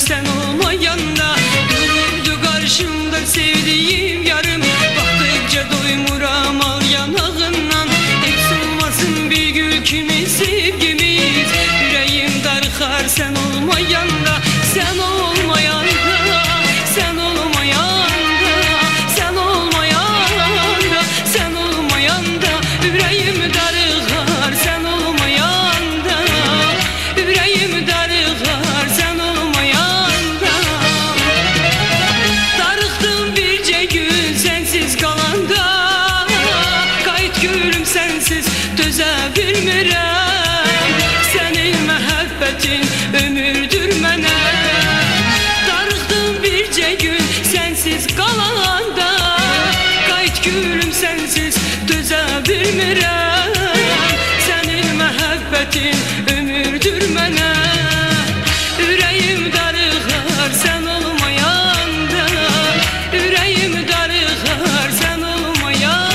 sen olmayanda. Dururdu karşımda sevdiğim yarım, baktıkça doymuram al yanağından. Eksik olmasın bir gül kimi sevgimiz, yüreğim darıxar sen olmayanda. Sen olmayanda, sen olmayanda, sen olmayanda, sen olmayanda, yüreğim darıxar sen olmayanda, yüreğim darıxar sen olmayanda. Darıxdım bircə gün sensiz qalanda, qayıt gülüm sensiz dözə bilmirəm. Sənin məhəbbətin ömürdür mənə. Darıxdım bircə gün sensiz qalanda, qayıt gülüm sensiz dözə bilmirəm. Sənin məhəbbətin ömürdür mənə. Ürəyim darıxar sən olmayanda, ürəyim darıxar sən olmayanda.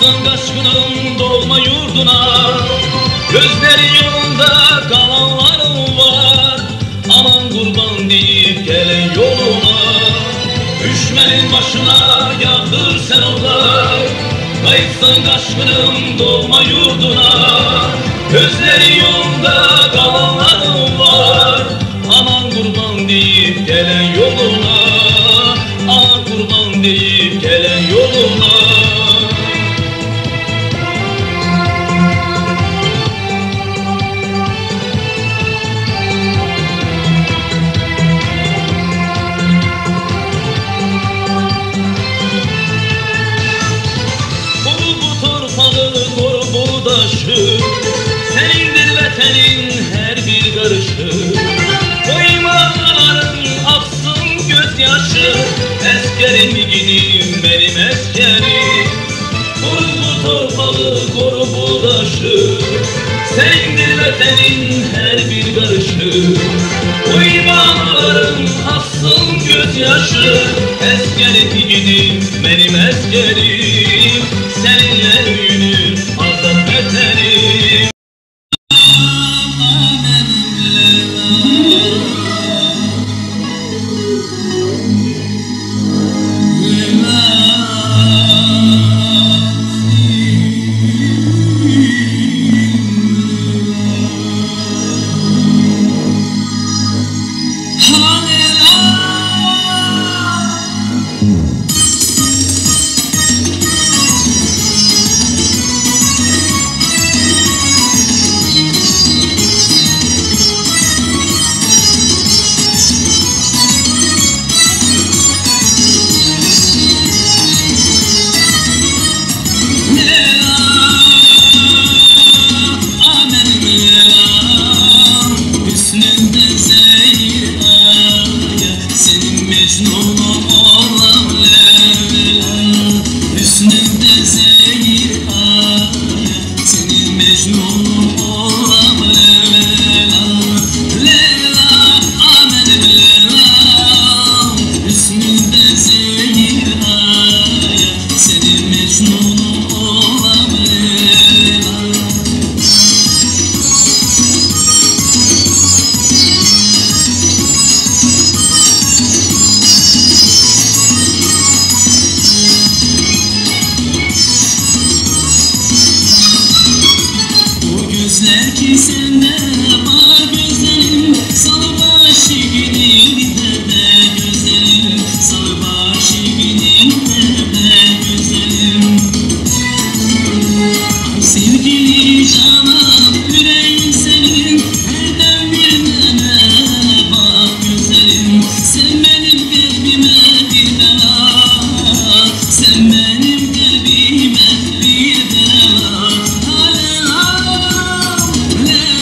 Qayıtsan qaçqınım doğma yurduna, gözleri yolunda qalanlarım var. Aman qurban deyib gələn yoluna, düşmənin başına yağdır sən olar. Qayıtsan qaçqınım doğma yurduna, gözleri yolunda qalanlarım var. Aman qurban deyib gələn yoluna, aman qurban deyib gələn yoluna. Senindir vətənin hər bir qarışı, qoymaların aksın gözyaşı. Əskərim iginim mənim əskərim, qoru bu torpağı, qoru bu daşı. Senindir vətənin hər bir qarışı, qoymaların aksın gözyaşı. Əskərim iginim mənim əskərim, səninlə öyünür azad vətənim. Yeah.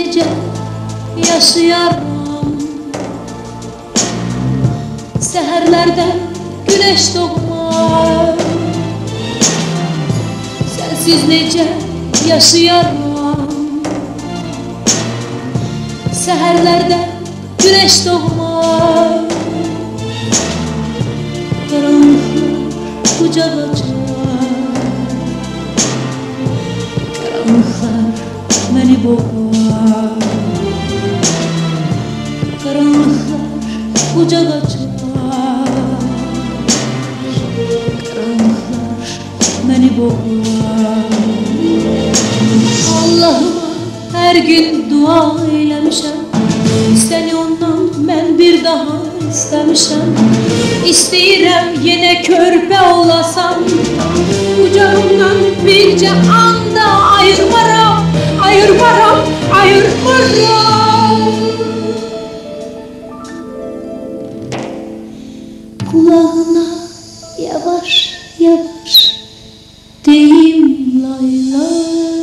necə yaşayaram. Səhərlərdə güneş doğmar, sensiz necə yaşayaram. Səhərlərdə güneş doğmar, karanlıklar kucak açar, karanlıklar beni boğar. Karanlıklar kucak açar, karanlıklar beni boğar. Allah'ıma her gün dua eylemişəm, seni ondan mən bir daha istemişəm. İstəyirəm yenə körpə olasan, kucağımdan bircə anda ayırmaram, ayırmaram, ayırmaram. Kulağına yavaş yavaş deyim layla,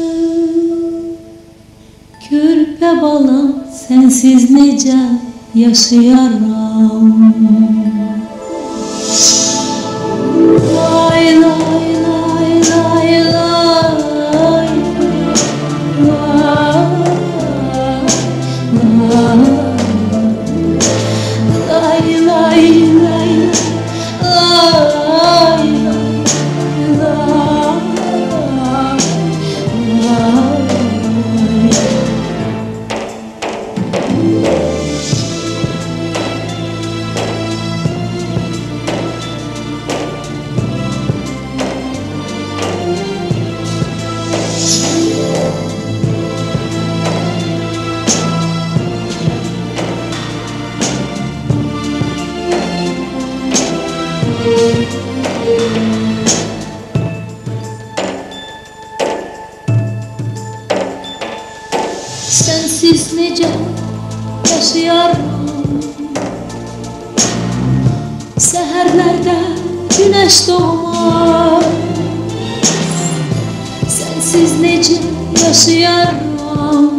körpə balam sensiz necə yaşayaram. Lay lay lay lay lay, lay lay lay, sensiz necə yaşayaram. Səhərlərdə güneş doğmar, sensiz necə yaşayaram.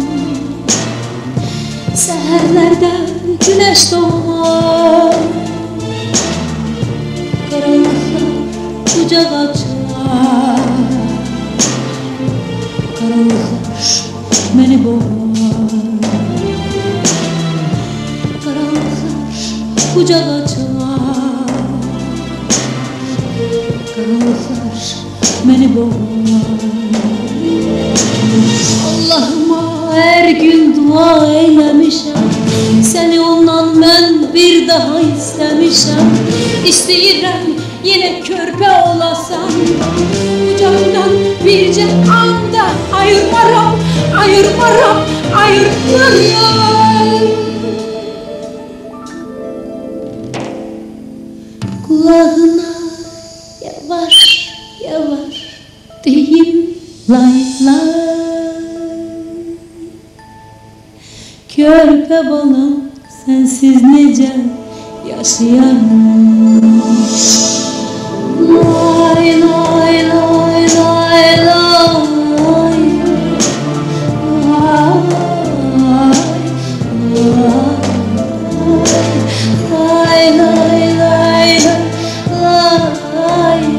Səhərlərdə güneş doğmar, karanlıklar kucak açar, karanlıklar beni boğar. Karanlıklar kucak açar, karanlıklar beni boğar. Allah'ıma her gün dua eylemişəm, seni ondan mən bir daha istemişəm. İstəyirəm yenə körpə olasan, kucağımdan bircə anda ayırmaram, ayırmaram, ayırmaram. Kulağına yavaş yavaş deyim lay lay, körpə balam sensiz necə yaşayaram. Lay lay lay lay lay, lay lay lay lay,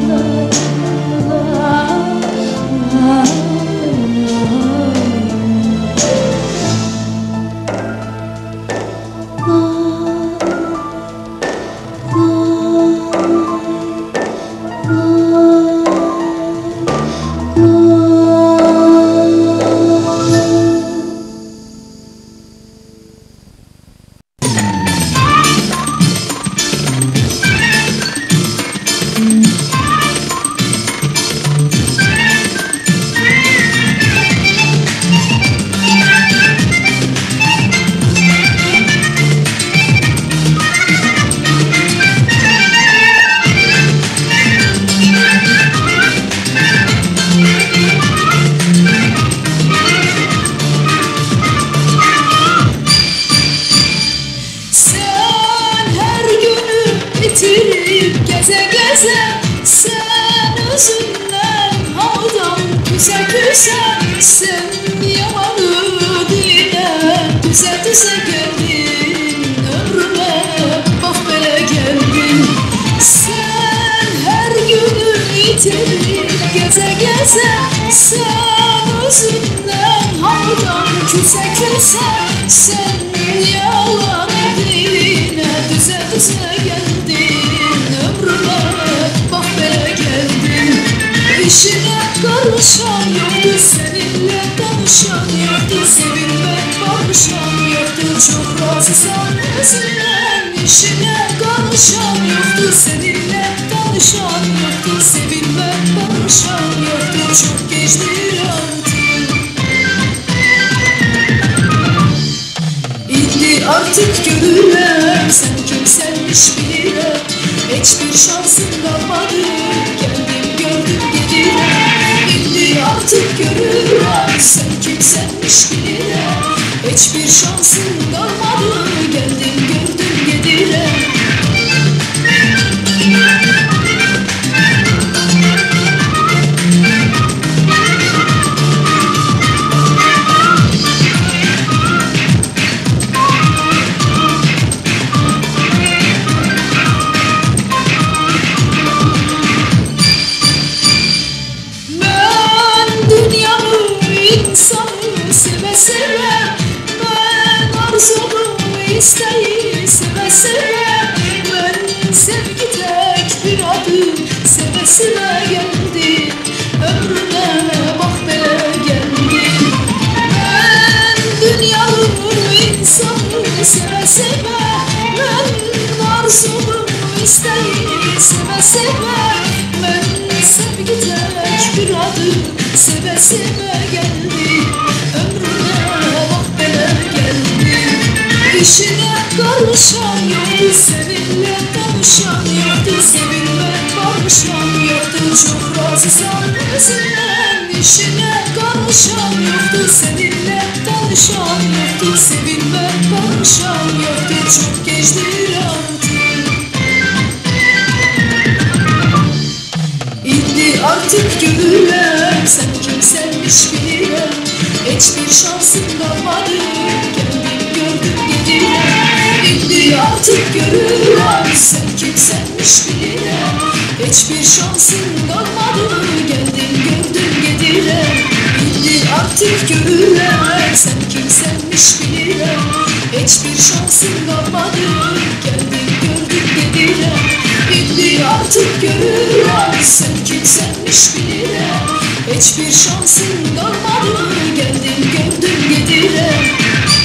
Sen yamanı değil. geze geze sen özünden havdan küse küse sen yalan diline düze düze geldin ömrüme bak bele geldin işine karışan yoktu seninle tanışan yoktu sevilmek barışan yoktu çok razısan özünden işine karışan yoktu seninle tanışan yoktu sevilmek barışan yoktu çok geçtir artık İndi artık gönüllem sen kimsenmiş bilirem hiçbir şansın kalmadı geldim gördüm gidirem İndi artık gönüllem sen kimsenmiş bilirem hiçbir şansın kalmadı geldim gördüm gidirem İsteyi seve seve ben sevgi tek bir adım seve seve geldim ömrüme bak bele geldim ben dünyanın insanı seve seve ben arzumu isteyi seve seve ben sevgi tek bir adım seve seve geldim ömrüme bak bele geldim İşine karışan yoktu seninle tanışan yoktu sevilmek barışan yoktu çok razısan özünden işine karışan yoktu seninle tanışan yoktu sevilmek barışan yoktu çok geçtir artık İndi artık gönüllem sen kimsenmiş bilirem hiçbir şansın kalmadı geldim gördüm İndi artık görürüm sen kimsenmiş bilirem hiçbir şansın kalmadı geldim gördüm gidirem İndi artık görürüm sen kimsenmiş bilirem hiçbir şansın kalmadı geldim gördüm gidirem İndi artık görürüm sen kimsenmiş bilirem hiçbir şansın kalmadı geldim gördüm gidirem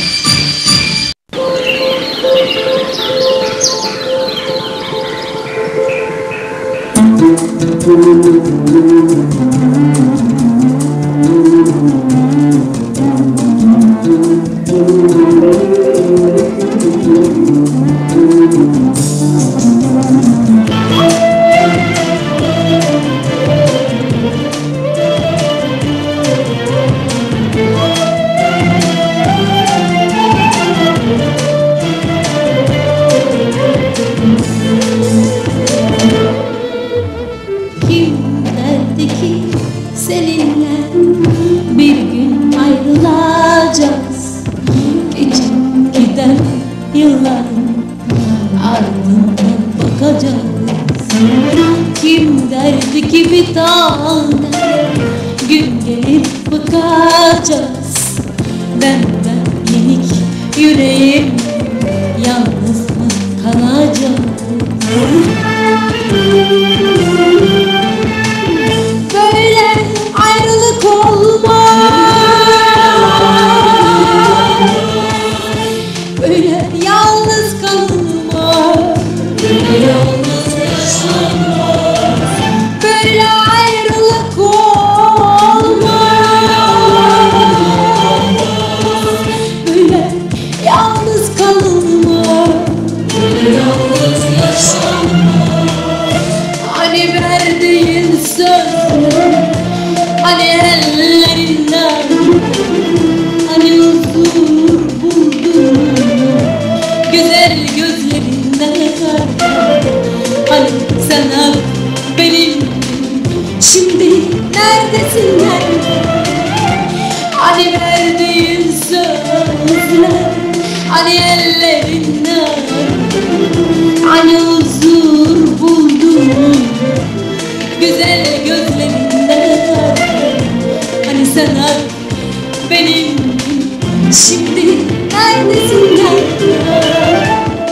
Kim derdi ki bir tane gün gelir bakacağız benden yenik yüreğim yalnız mı kalacak böyle ayrılık olmaz böyle yalnız kalınmaz böyle ayrılık olmaz böyle yalnız kalınmaz böyle yalnız yaşanmaz hani verdiğin söz hani ellerinden hani huzur buldun güzel gözlerinden hani sana benim şimdi neredesin hani verdiğin sözler hani ellerinden hani huzur buldum güzel gözlerinden Şimdi neredesin nerede?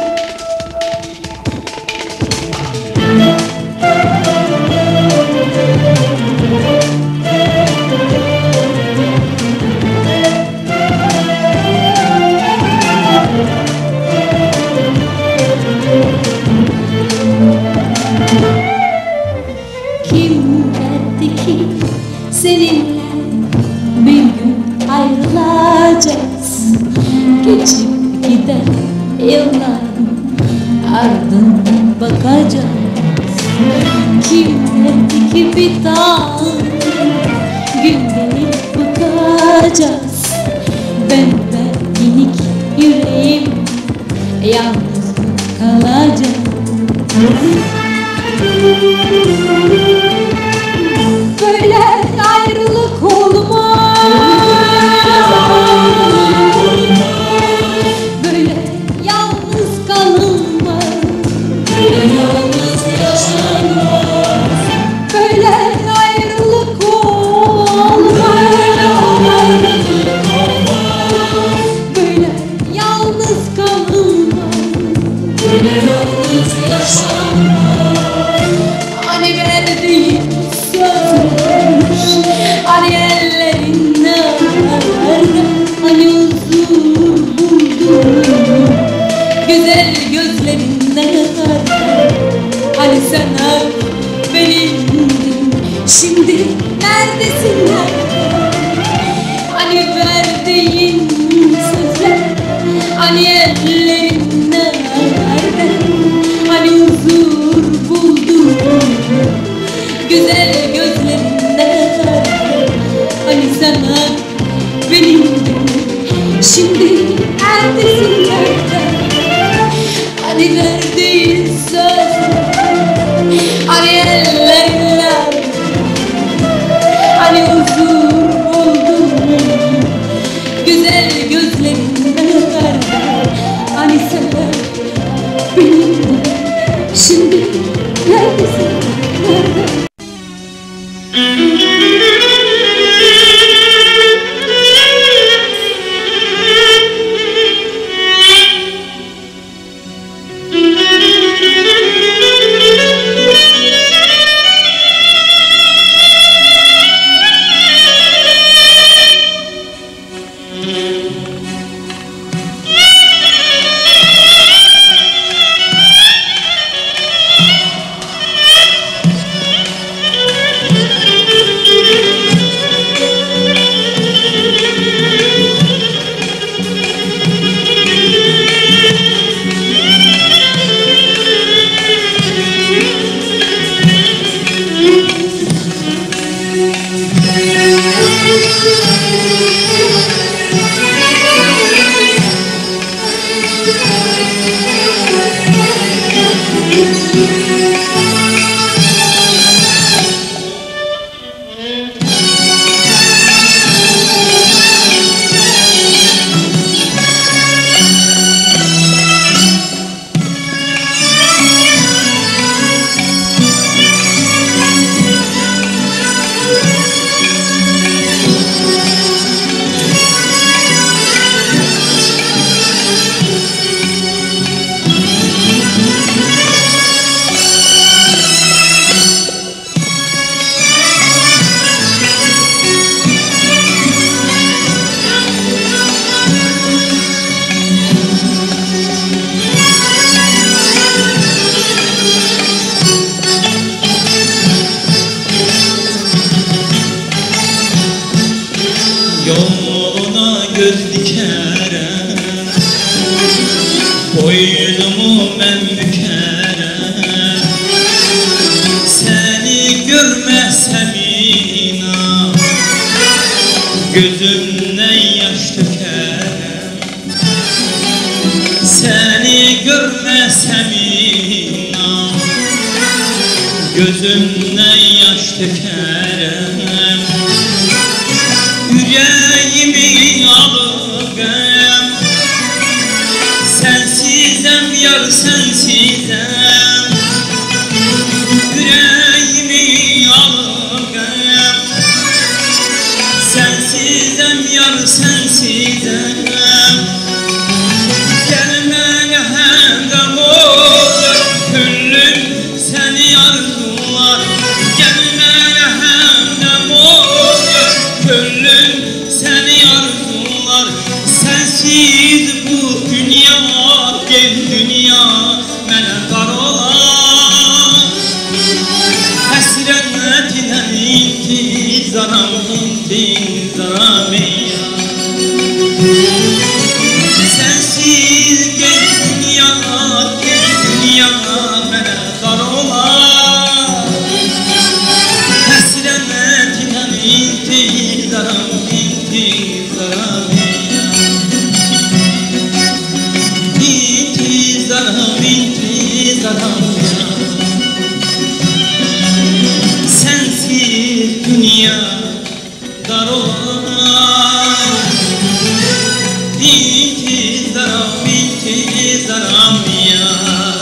Kim derdi ki seninle bir gün ayrılacağız? Geçip giden yılların ardından bakacağız. Kim derdi ki bir daha gün gelip bakacağız? Ben ve minik yüreğim yalnız kalacak. Böyle ayrılık olmaz. Böyle yalnız kalınmaz. Böyle yalnız yaşanmaz. Böyle ayrılık olmaz. Böyle yalnız kalınmaz. Böyle yalnız yaşanmaz. Hani verdiğim söz, hani ellerin nerede, hani huzur buldum, güzel gözlerin nerede, hani sen benimdin, şimdi neredesin nerede, hani verdiğin sözler, hani ellerin nerede, hani huzur buldum, güzel gözlerinden, hani sana benimdin, şimdi neredesin nerede? Hani verdiğin sözler, hani ellerler, hani huzur buldum, güzel gözlerinden, hani sana benimdin, şimdi neredesin nerede? Yoluna göz dikerem, boynumu ben bükerem. Seni görmezsem inan, gözümden yaş dökerem. Seni görmezsem inan, gözümden yaş dökerem. Yüreğimi alıp sensizem yar sensizem. Yüreğimi alıp sensizem yar sensizem. İntizam, intizam ya. Sensiz gel dünya bana dar olar. Hasretinden intizam, intizam ya. İntizam, intizam ya. Sensiz dünya dar olar. İntizam, intizam ya.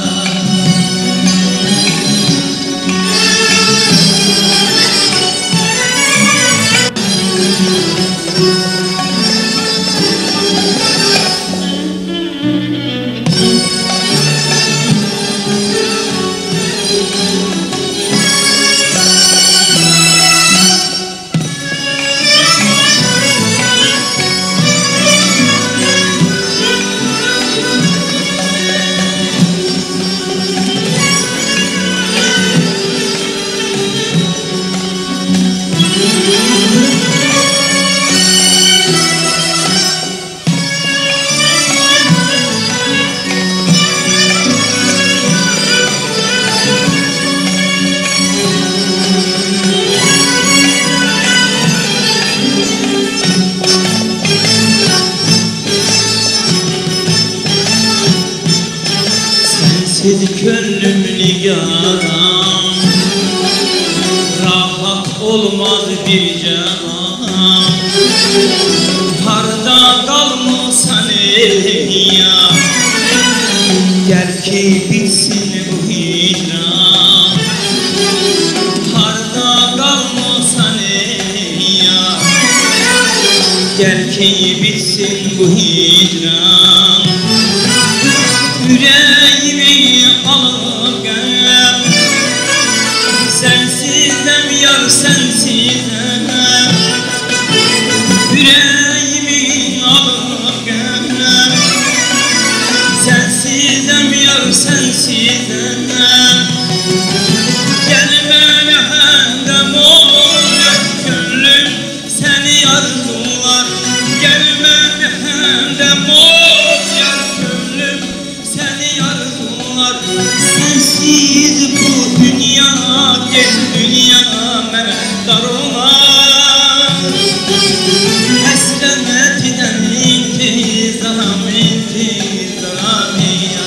Sensiz gönlüm nigaram, rahat olmaz bir can. Harda kalmasan ya, gel ki bitsin bu hicran. Harda kalmasan ya, gel ki bitsin bu hicran. Yüreğimi alıp gel, sensizem yar sensizem. Yüreğimi alıp gel, sensizem yar sensizem. Gelme hem ol gönlüm seni arzular. Gelme hem ol gönlüm seni arzular. Sensiz bu dünya gel dünya bana dar olar. Hasretinden intizam, intizam ya.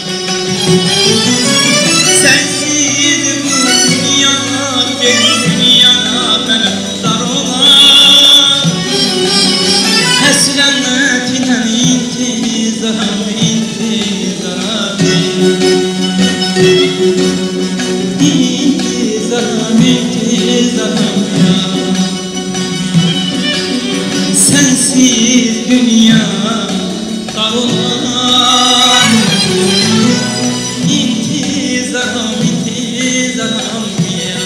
Sensiz bu dünya gel dünya bana dar olar. Hasretinden intizam, intizam ya. İntizam, intizam ya. Sensiz dünya dar olar. İntizam, intizam ya.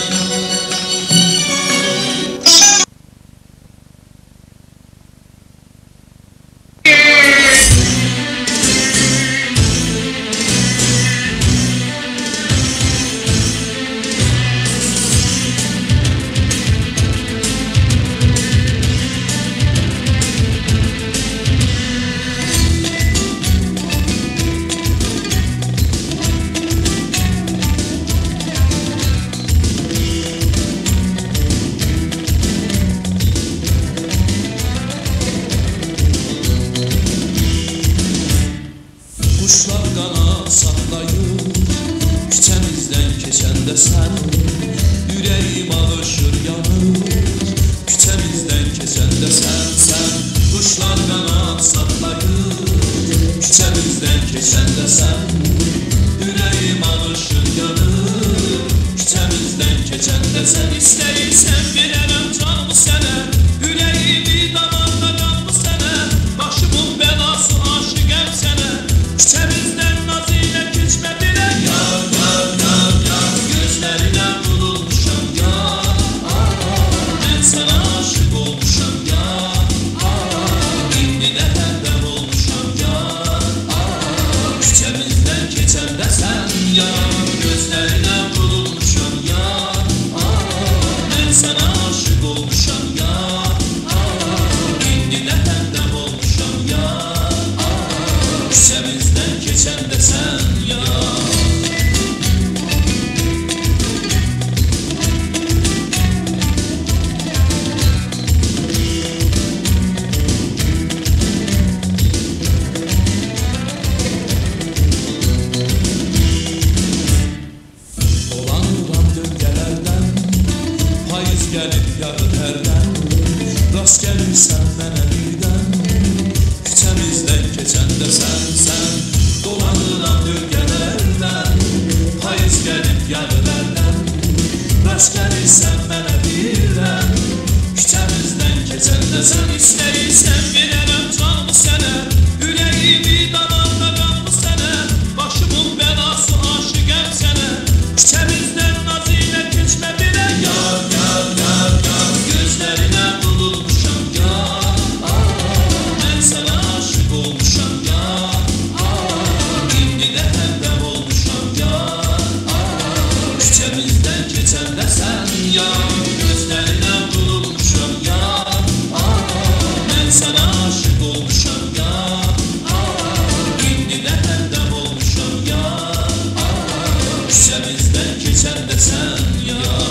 Rast gəlirsən mənə birdən, küçəmizdən keçəndə sən dolanıram bölgələrdən, payız gəlib yağılardan. Rast gəlirsən mənə birdən, küçəmizdən keçəndə sən istəyirsən verərəm canımı sənə, ürəyimi damarlaram bu sənə, başımın belası aşıqəm sənə, küçəmizdən nazı ilə keçmə birə. Yar, yar, yar, yar, gözlərinə vurulmuşam yar, mən sənə aşıq olmuşam yar, indi də həmdəm olmuşam yar, küçəmizdən keçəndə sən yar, gözlərinə vurulmuşam yar, mən sənə aşıq olmuşam yar, indi də həmdəm olmuşam yar, küçəmizdən keçəndə sən yar.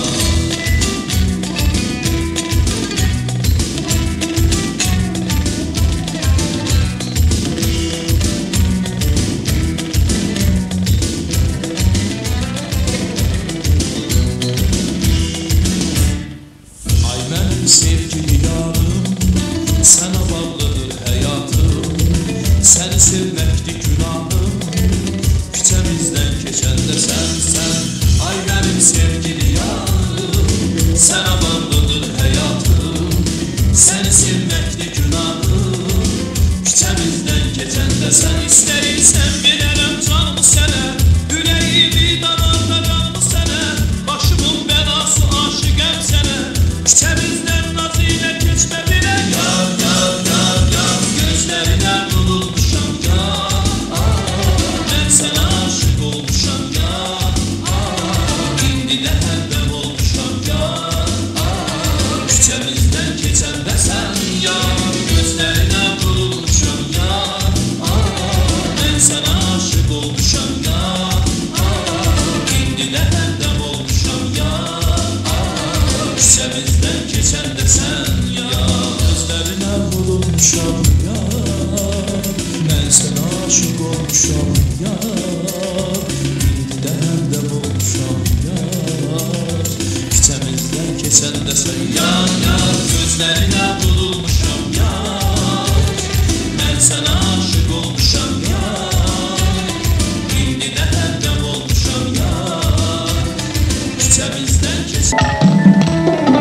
Ay mənim sevgili yarım, sənə bağlıdır həyatım, səni sevməkdir günahım, küçəmizdən keçəndə sən. Ay mənim sevgili yarım, sənə bağlıdır həyatım, səni sevməkdir günahım, küçəmizdən keçəndə sən istəyirsən verərəm canımı sənə, ürəyimi damarlaram bu sənə, başımın belası aşıqəm sənə, küçəmizdən nazı ilə keçmə birə. Yar, yar, yar, yar, gözlərinə vurulmuşam yar, mən sənə aşıq olmuşam yar, indi də həmdəm olmuşam yar, küçəmizdən keçəndə sən yar, gözlərinə vurulmuşam yar, mən sənə aşıq olmuşam yar, indi də həmdəm olmuşam yar, küçəmizdən keçəndə sən yar, gözlərinə vurulmuşam yar, mən sənə aşıq olmuşam yar, indi də həmdəm olmuşam yar, küçəmizdən keçəndə sən yar, yar, gözlərinə vurulmuşam yar, mən sənə aşıq olmuşam yar, indi də həmdəm olmuşam yar, küçəmizdən keçəndə.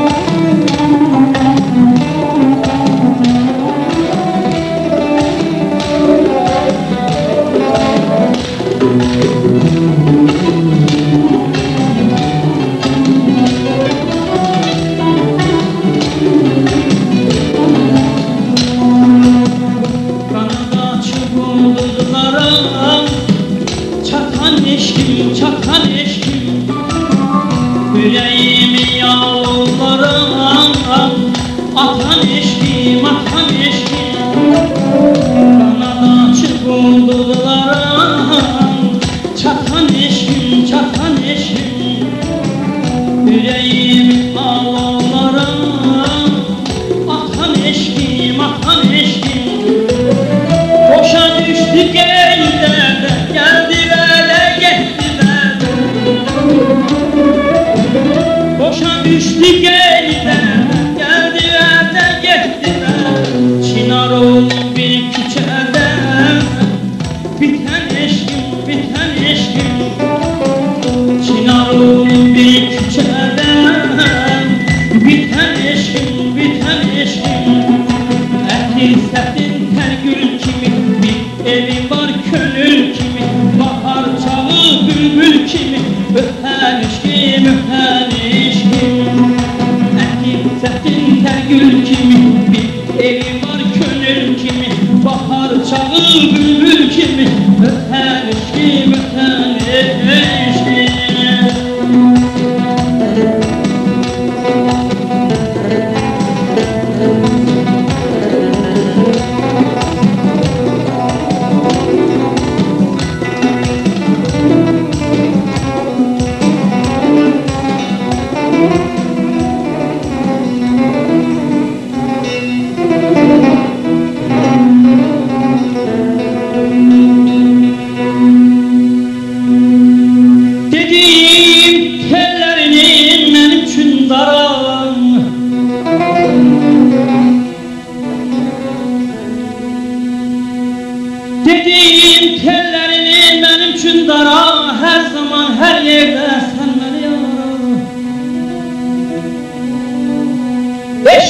Kanada açık buldulara, çatan eşkim, çatan eşkim, yüreğimi yağlara, atan eşkim, atan eşkim. Kanada açık buldulara, çatan eşkim, çatan eşkim, yüreğimi ağlara, atan eşkim, atan eşkim. Boşa düştük ellerde, geldiler de gittiler. Boşa düştük ellerde, geldiler de gittiler. Çinaroğlu bir küçede, biten eşkim, biten eşkim. Çinaroğlu bir küçede, biten eşkim, biten eşkim. Etin setin her gül kimi, bir evim var könül kimi, bahar çağı bülbül kimi, öpen eşkim, öpen eşkim. Etin setin her gül kimi, bir evim var könül kimi, bahar çağı bülbül kimi, öpen eşkim, öpen eşkim.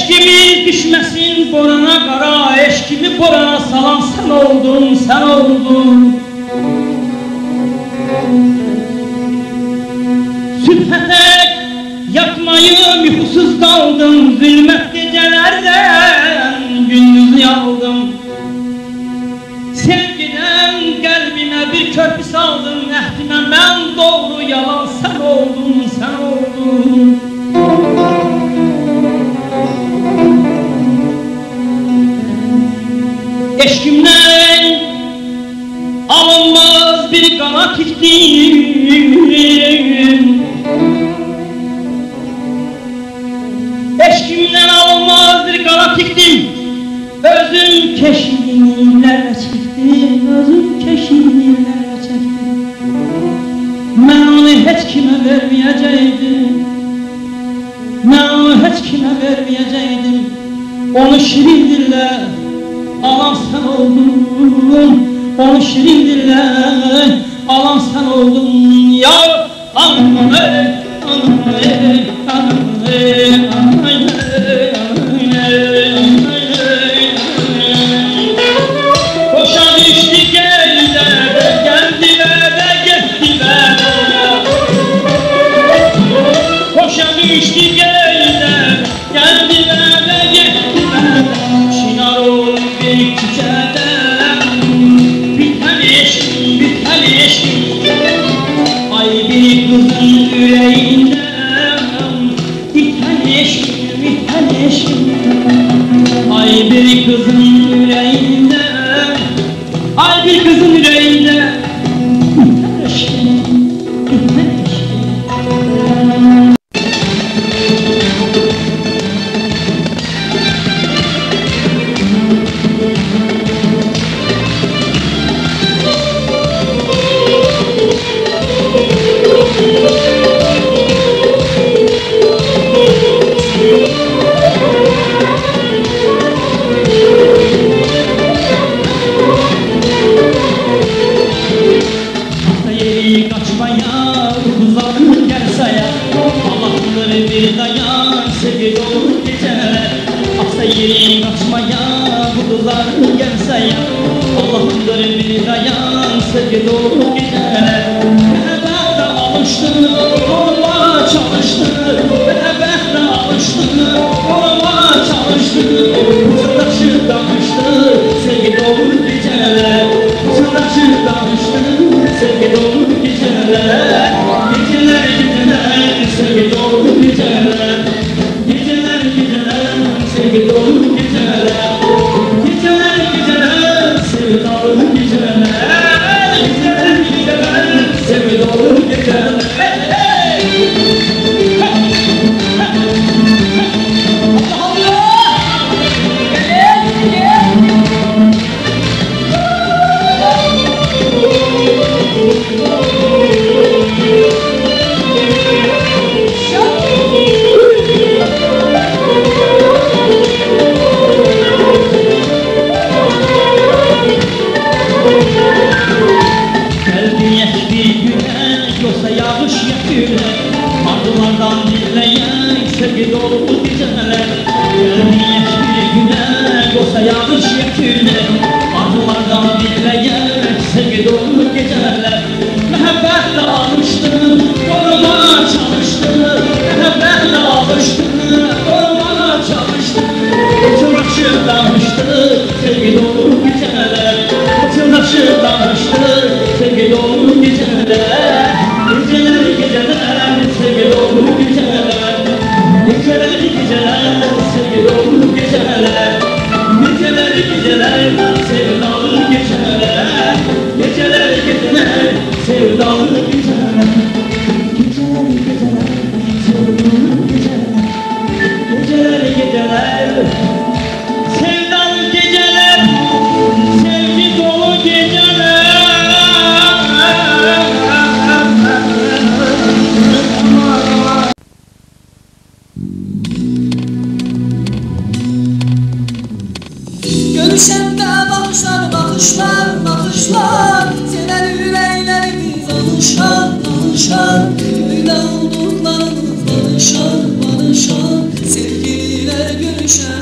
Eşkimiz düşmesin borana qara, eşkimi borana salan sen oldun, sen oldun. Sübhədək yatmayım, yuxusuz qaldım, zülmət gecələrdən gündüz yaldım. Sevgiden qəlbimə bir körpü saldım, əhdimə mən doğru yalan sen oldun, sen oldun. Eşkimden alınmaz bir qana tikdim. Eşkimden alınmaz bir qana tikdim. Özüm keşinlerle çektim, özüm keşinlerle çektim. Ben onu hiç kime vermeyecektim. Ben onu hiç kime vermeyecektim. Onu şirin dille alan sen oldun. Onu şirin dille alan sen oldun. Ya anam ey, anam ey, anam ey, anam ey, anam ey. Koşa düştü geylerde, geldiler de gittiler. Koşa düştü geylerde, geldiler de gittiler. Çınar ol bir küçede, biten eşkim, biten eşkim. Ay bir kızın yüreğinden, biten eşkim, biten eşkim. Ay bir kızın yüreğinde, ay bir kızın yüreğinde. Biten eşkim, biten eşkim. Görüşəndə baxışlar, baxışlar, baxışlar. Sevən ürəklərimiz alışar, alışar. Göydə olduqlarımız barışar, barışar. Sevgililer görüşər.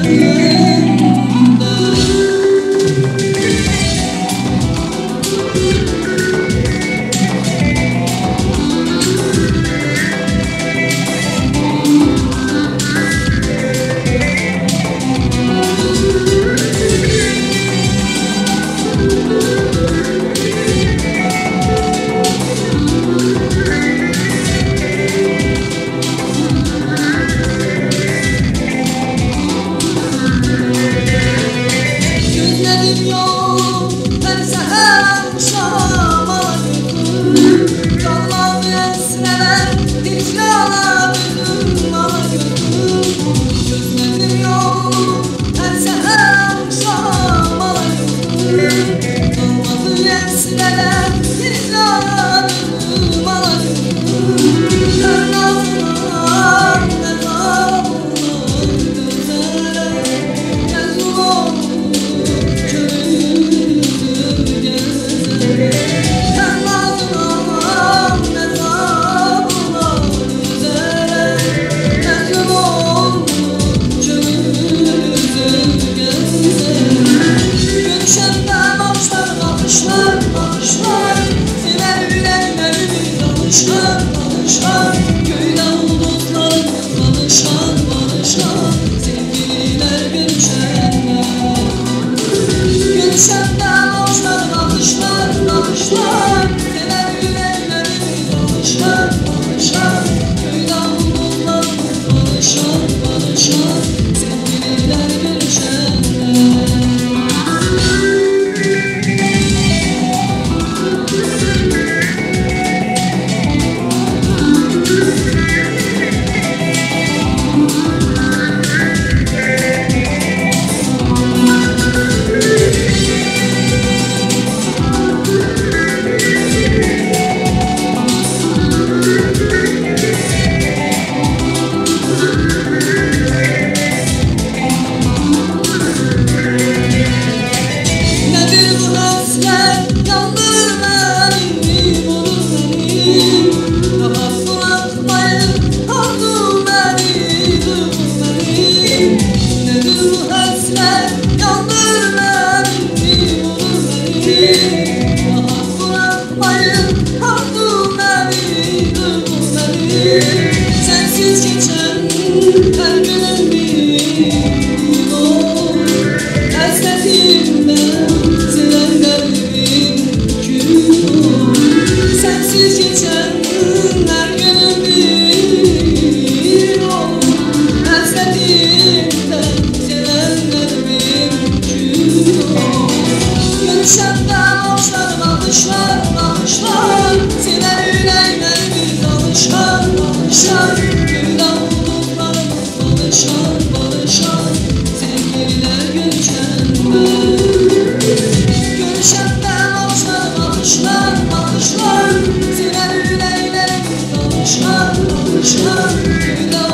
Bakışlar, bakışlar,